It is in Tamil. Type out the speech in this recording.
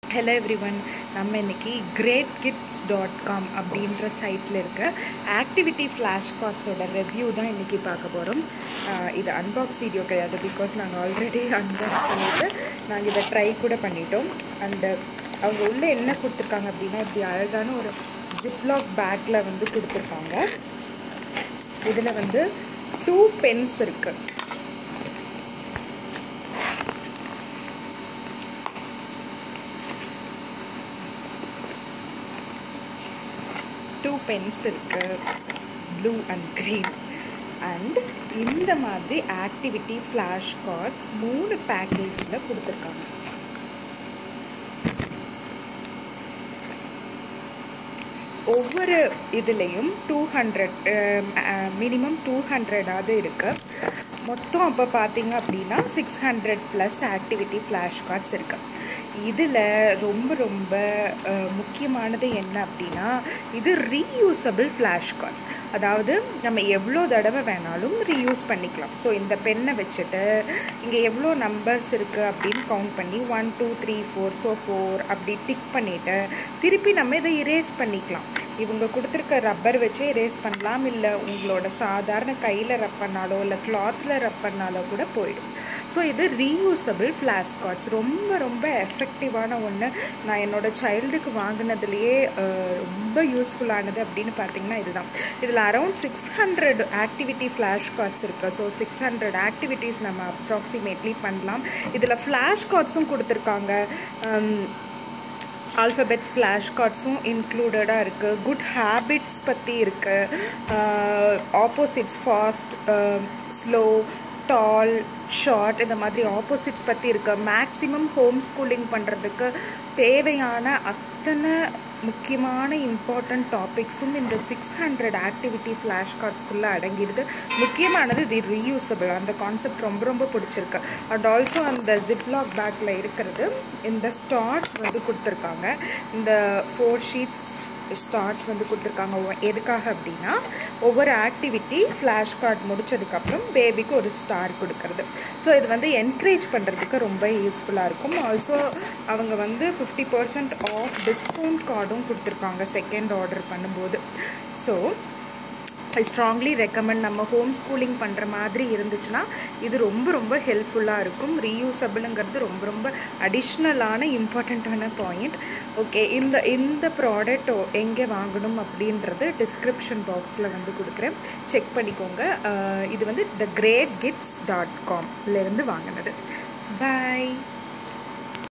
Hello everyone, நம்ம இன்னைக்கு greatkids.com அப்படின்ற சைட்டில் இருக்க ஆக்டிவிட்டி ஃப்ளாஷ்கார்ட்ஸோட ரிவ்யூ தான் இன்றைக்கி பார்க்க போகிறோம். இது அன்பாக்ஸ் வீடியோ கிடையாது, பிகாஸ் நாங்கள் ஆல்ரெடி அன்பாக்ஸ் பண்ணிவிட்டு நாங்கள் இதை ட்ரை கூட பண்ணிட்டோம். அண்டு அவங்க உள்ளே என்ன கொடுத்துருக்காங்க அப்படின்னா, இப்படி அழகான ஒரு ஜிப்லாக் பேக்கில் வந்து கொடுத்துருக்காங்க. இதில் வந்து 2 பென்ஸ் இருக்குது. பென்ஸ் இருக்கு, ப்ளூ அண்ட் க்ரீன். அண்ட் இந்த மாதிரி ஆக்டிவிட்டி ஃப்ளாஷ் கார்ட்ஸ் 3 பேக்கேஜில் கொடுத்துருக்காங்க. ஒவ்வொரு இதுலேயும் 200 மினிமம் 200ஆவது இருக்குது. மொத்தம் அப்போ பார்த்தீங்க அப்படின்னா 600+ ஆக்டிவிட்டி ஃப்ளாஷ் கார்ட்ஸ் இருக்குது. இதில் ரொம்ப ரொம்ப முக்கியமானது என்ன அப்படின்னா, இது ரீயூசபிள் ஃப்ளாஷ் கார்ட்ஸ். அதாவது நம்ம எவ்வளோ தடவை வேணாலும் ரீயூஸ் பண்ணிக்கலாம். ஸோ இந்த பென்னை வச்சுட்டு இங்கே எவ்வளோ நம்பர்ஸ் இருக்குது அப்படின்னு கவுண்ட் பண்ணி 1 2 3 4 ஸோ 4 அப்படி டிக் பண்ணிவிட்டு திருப்பி நம்ம இதை இரேஸ் பண்ணிக்கலாம். இவங்க கொடுத்துருக்க ரப்பர் வச்சு இரேஸ் பண்ணலாம், இல்லை உங்களோட சாதாரண கையில் ரப் பண்ணாலோ இல்லை கிளாத்தில் ரப் பண்ணாலோ கூட போயிடும். ஸோ இது ரீயூசபிள் ஃப்ளாஷ் கார்ட்ஸ் ரொம்ப ரொம்ப எஃபெக்டிவான ஒன்று. நான் என்னோடய சைல்டுக்கு வாங்கினதுலேயே ரொம்ப யூஸ்ஃபுல்லானது அப்படின்னு பார்த்தீங்கன்னா இதுதான். இதில் அரௌண்ட் 600 ஆக்டிவிட்டி ஃப்ளாஷ் கார்ட்ஸ் இருக்குது. ஸோ 600 ஆக்டிவிட்டீஸ் நம்ம அப்ராக்சிமேட்லி பண்ணலாம். இதில் ஃப்ளாஷ் கார்ட்ஸும் கொடுத்துருக்காங்க, ஆல்ஃபபெட்ஸ் ஃப்ளாஷ் கார்ட்ஸும் இன்க்ளூடடாக இருக்குது. குட் ஹேபிட்ஸ் பற்றி இருக்குது, opposites fast slow tall short இந்த மாதிரி ஆப்போசிட்ஸ் பற்றி இருக்குது. மேக்ஸிமம் ஹோம் ஸ்கூலிங் பண்ணுறதுக்கு தேவையான அத்தனை முக்கியமான இம்பார்ட்டண்ட் டாபிக்ஸும் இந்த 600 ஆக்டிவிட்டி ஃப்ளாஷ் கார்ட்ஸ்குள்ளே அடங்கிடுது. முக்கியமானது இது ரீயூசபிள், அந்த கான்செப்ட் ரொம்ப ரொம்ப பிடிச்சிருக்கு. அண்ட் ஆல்சோ அந்த ஜிப்லாக் பேக்கில் இருக்கிறது இந்த ஸ்டார்ஸ் வந்து கொடுத்துருக்காங்க. இந்த 4 ஷீட்ஸ் ஸ்டார்ஸ் வந்து கொடுத்துருக்காங்க. எதுக்காக அப்படின்னா, ஒவ்வொரு ஆக்டிவிட்டி ஃப்ளாஷ் கார்ட் முடித்ததுக்கப்புறம் பேபிக்கு ஒரு ஸ்டார் கொடுக்கறது. ஸோ இது வந்து என்கரேஜ் பண்ணுறதுக்கு ரொம்ப யூஸ்ஃபுல்லாக இருக்கும். ஆல்சோ அவங்க வந்து 50% ஆஃப் டிஸ்கவுண்ட் கார்டும் கொடுத்துருக்காங்க செகண்ட் ஆர்டர் பண்ணும்போது. So I strongly recommend. நம்ம ஹோம் ஸ்கூலிங் பண்ணுற மாதிரி இருந்துச்சுன்னா இது ரொம்ப ரொம்ப ஹெல்ப்ஃபுல்லாக இருக்கும். ரீயூசபிளுங்கிறது ரொம்ப ரொம்ப அடிஷ்னலான இம்பார்ட்டண்ட்டான பாயிண்ட். ஓகே, இந்த ப்ராடக்ட் எங்கே வாங்கணும் அப்படின்றது டிஸ்கிரிப்ஷன் பாக்ஸில் வந்து கொடுக்குறேன், செக் பண்ணிக்கோங்க. இது வந்து theGreatkids.com வாங்கினது. பாய்.